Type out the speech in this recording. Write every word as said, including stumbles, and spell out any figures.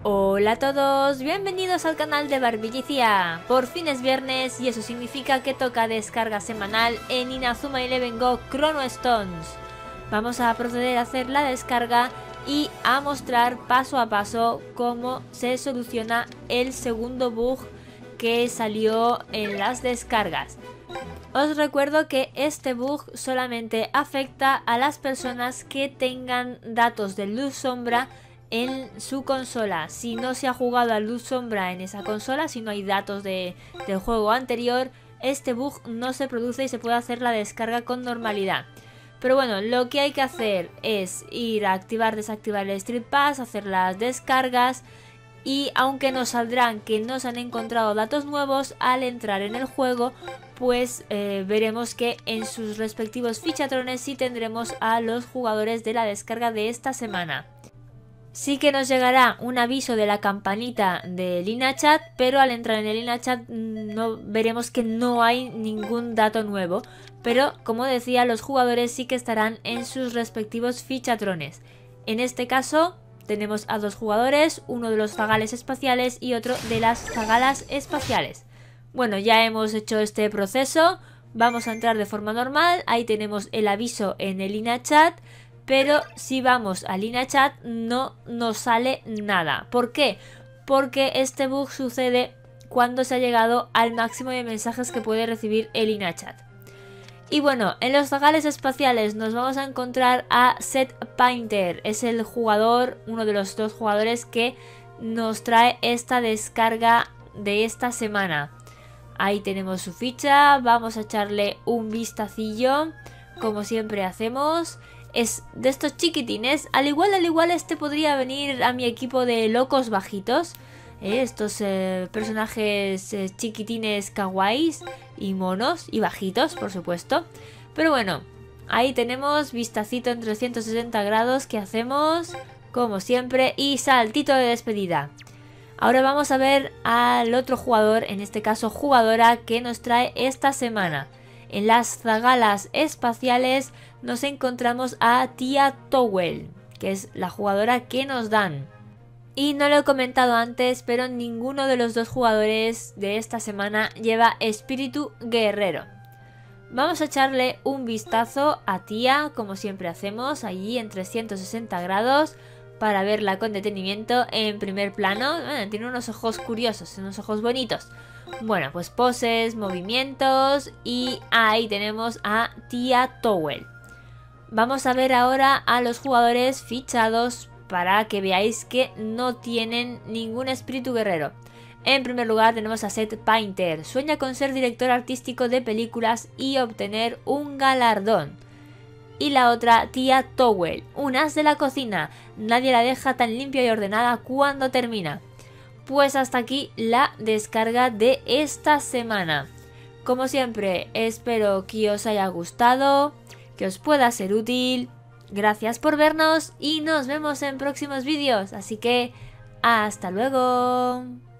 Hola a todos, bienvenidos al canal de Barbellicia. Por fin es viernes y eso significa que toca descarga semanal en Inazuma Eleven Go Chrono Stones. Vamos a proceder a hacer la descarga y a mostrar paso a paso cómo se soluciona el segundo bug que salió en las descargas. Os recuerdo que este bug solamente afecta a las personas que tengan datos de luz sombra en su consola. Si no se ha jugado a luz sombra en esa consola, si no hay datos de, del juego anterior, este bug no se produce y se puede hacer la descarga con normalidad. Pero bueno, lo que hay que hacer es ir a activar, desactivar el Street Pass, hacer las descargas y aunque nos saldrán que no se han encontrado datos nuevos, al entrar en el juego pues eh, veremos que en sus respectivos fichatrones sí tendremos a los jugadores de la descarga de esta semana. Sí que nos llegará un aviso de la campanita del InaChat, pero al entrar en el InaChat no, veremos que no hay ningún dato nuevo. Pero como decía, los jugadores sí que estarán en sus respectivos fichatrones. En este caso tenemos a dos jugadores, uno de los zagales espaciales y otro de las zagalas espaciales. Bueno, ya hemos hecho este proceso, vamos a entrar de forma normal, ahí tenemos el aviso en el InaChat. Pero si vamos al InaChat no nos sale nada. ¿Por qué? Porque este bug sucede cuando se ha llegado al máximo de mensajes que puede recibir el InaChat. Y bueno, en los zagales espaciales nos vamos a encontrar a Set Painter. Es el jugador, uno de los dos jugadores que nos trae esta descarga de esta semana. Ahí tenemos su ficha, vamos a echarle un vistacillo, como siempre hacemos. Es de estos chiquitines, al igual al igual este podría venir a mi equipo de locos bajitos, ¿eh? Estos eh, personajes eh, chiquitines kawaiis y monos y bajitos por supuesto. Pero bueno, ahí tenemos vistacito en trescientos sesenta grados que hacemos como siempre y saltito de despedida. Ahora vamos a ver al otro jugador, en este caso jugadora, que nos trae esta semana. En las zagalas espaciales nos encontramos a Tia Towel, que es la jugadora que nos dan. Y no lo he comentado antes, pero ninguno de los dos jugadores de esta semana lleva espíritu guerrero. Vamos a echarle un vistazo a Tia, como siempre hacemos, allí en trescientos sesenta grados, para verla con detenimiento en primer plano. Bueno, tiene unos ojos curiosos, unos ojos bonitos. Bueno, pues poses, movimientos y ahí tenemos a Tia Towel. Vamos a ver ahora a los jugadores fichados para que veáis que no tienen ningún espíritu guerrero. En primer lugar tenemos a Set Painter. Sueña con ser director artístico de películas y obtener un galardón. Y la otra, Tia Towel, un as de la cocina. Nadie la deja tan limpia y ordenada cuando termina. Pues hasta aquí la descarga de esta semana. Como siempre, espero que os haya gustado, que os pueda ser útil. Gracias por vernos y nos vemos en próximos vídeos. Así que, ¡hasta luego!